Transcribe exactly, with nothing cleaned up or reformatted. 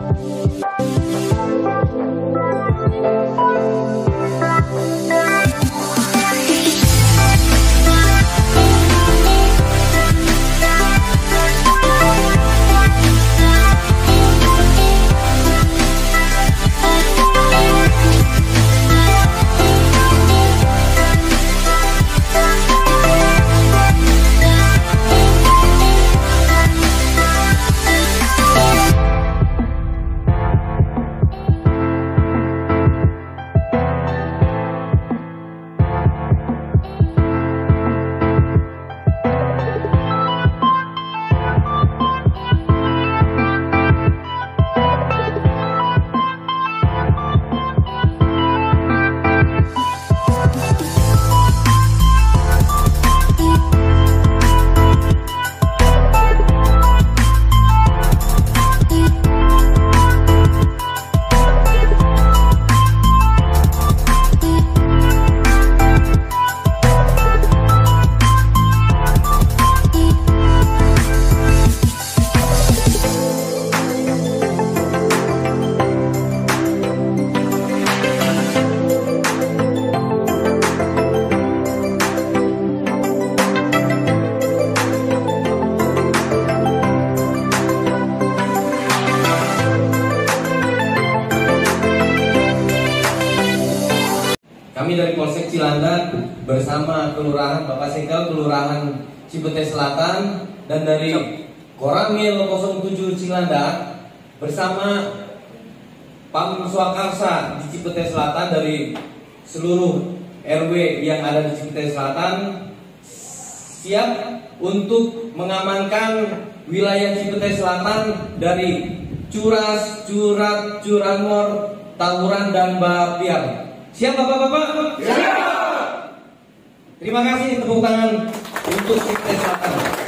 Kami dari Polsek Cilandak bersama Kelurahan Bapak Sengkel, Kelurahan Cipete Selatan, dan dari Koramil nol tujuh Cilandak bersama Pam Swakarsa di Cipete Selatan dari seluruh R W yang ada di Cipete Selatan siap untuk mengamankan wilayah Cipete Selatan dari curas, curat, curanmor, tawuran, dan bapiak. Siap Bapak-bapak? Siap. Terima kasih, tepuk tangan untuk Cipete Selatan.